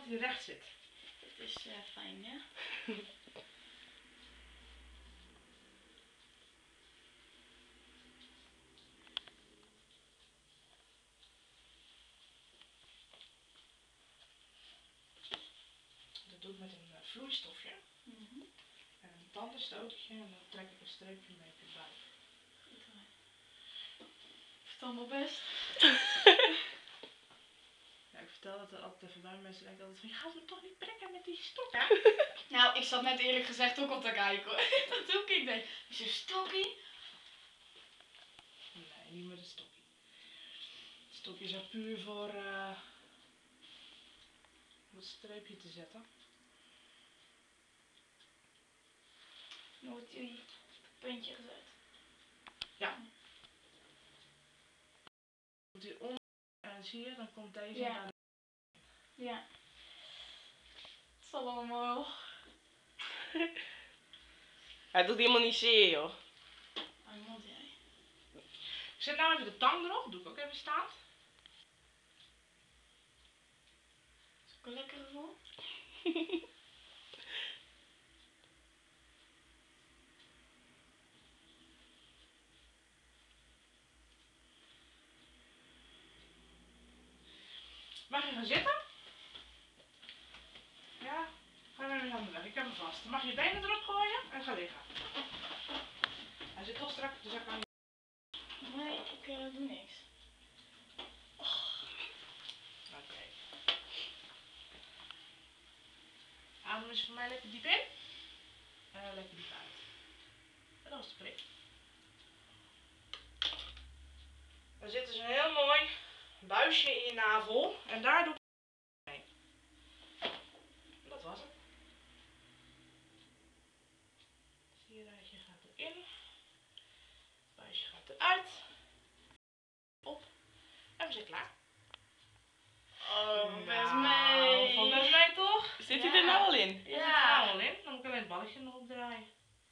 dat hij recht zit. Dat is fijn, ja. Dat doe ik met een vloeistofje. En een tandenstootje en dan trek ik een streepje mee op je buik. Goed hoor. Vertel me best. Ja, ik vertel het altijd even bij mensen denken altijd van, je gaat me toch niet prikken met die stok, hè? Nou, ik zat net eerlijk gezegd ook al te kijken hoor. Dat doe ik niet. Is een stokkie? Nee, niet met een stokje. Het stokje is er puur voor om het streepje te zetten. Nu wordt die puntje gezet. Ja. Doet die om en zie je, dan komt deze Ja. aan. Ja. Het zal allemaal. Hij doet helemaal niet zeer, joh. Aan je mond jij. Ik zet nou even de tang erop, doe ik ook even staan. Is ook een lekker gevoel. Mag je gaan zitten? Ja, ga maar weer aan de weg. Ik heb hem vast. Dan mag je je benen erop gooien en ga liggen. Hij zit toch strak, dus hij kan niet. Nee, ik doe niks. Oké. Adem eens voor mij lekker diep in. En lekker diep uit. En dat was de prik. Dan zit dus een heel mooi buisje in je navel. En daar doe ik mee. Dat was het. Zie je, dat je gaat erin. Het buisje gaat eruit. Op. En we zijn klaar. Oh, best Nou, mee. valt best mee toch? Zit hij er nou al in? Ja. Zit er nou al in. Dan moet ik alleen het balletje nog opdraaien.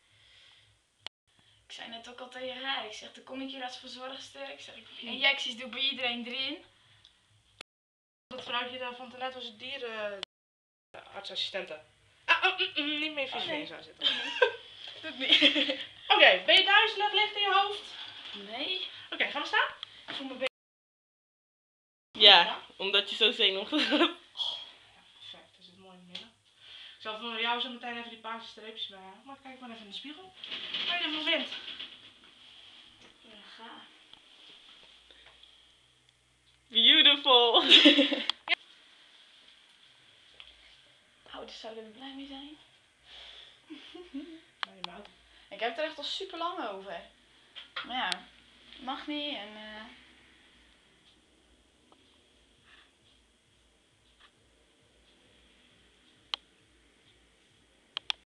Ik zei net ook al tegen haar. Ik zeg, dan kom ik hier als verzorgster. Ik zeg, injecties doe ik bij iedereen erin. Dat vrouwtje daar van net was het dierenartsassistente. Niet meer vies mee zou zitten. Doe ik niet. Oké, ben je duizelig? Ligt in je hoofd? Nee. Oké, gaan we staan? Ik voel me beter. Ja, omdat je zo zenuwachtig bent. Ja, perfect. Dat zit mooi in het midden. Ik zal voor jou zo meteen even die paarse streepjes bij halen. Maar kijk maar even in de spiegel. Wat je ervan vindt. Ja, ga. Beautiful. Ouders zouden er blij mee zijn. Nou, je mouw. Ik heb het er echt al super lang over. Maar ja, mag niet en